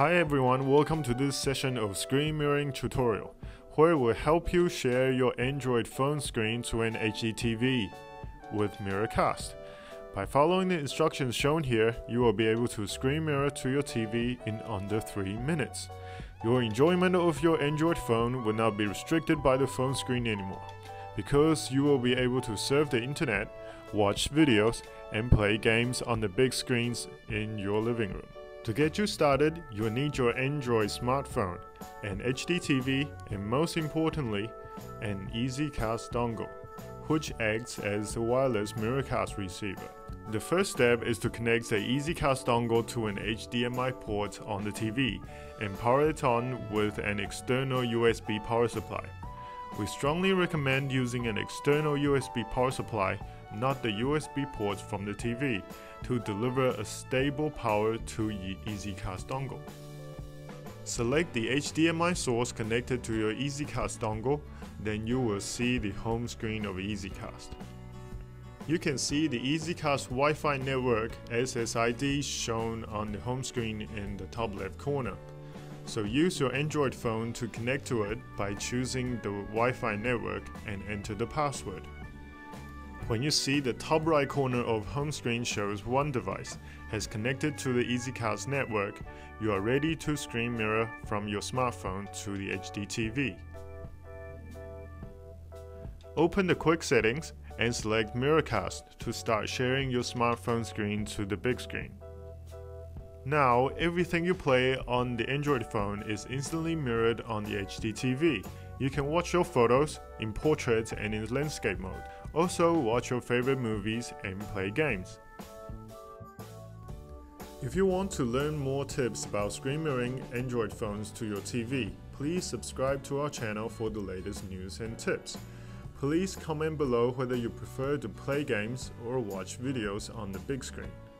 Hi everyone, welcome to this session of screen mirroring tutorial, where we'll help you share your Android phone screen to an HDTV with Miracast. By following the instructions shown here, you will be able to screen mirror to your TV in under 3 minutes. Your enjoyment of your Android phone will not be restricted by the phone screen anymore, because you will be able to surf the internet, watch videos, and play games on the big screens in your living room. To get you started, you will need your Android smartphone, an HDTV, and most importantly, an EZCast dongle, which acts as a wireless Miracast receiver. The first step is to connect the EZCast dongle to an HDMI port on the TV and power it on with an external USB power supply. We strongly recommend using an external USB power supply, not the USB port from the TV, to deliver a stable power to EZCast dongle. Select the HDMI source connected to your EZCast dongle, then you will see the home screen of EZCast. You can see the EZCast Wi-Fi network SSID shown on the home screen in the top left corner. So use your Android phone to connect to it by choosing the Wi-Fi network and enter the password. When you see the top right corner of home screen shows one device has connected to the EZCast network, you are ready to screen mirror from your smartphone to the HDTV. Open the quick settings and select Miracast to start sharing your smartphone screen to the big screen. Now, everything you play on the Android phone is instantly mirrored on the HDTV. You can watch your photos in portrait and in landscape mode. Also, watch your favorite movies and play games. If you want to learn more tips about screen mirroring Android phones to your TV, please subscribe to our channel for the latest news and tips. Please comment below whether you prefer to play games or watch videos on the big screen.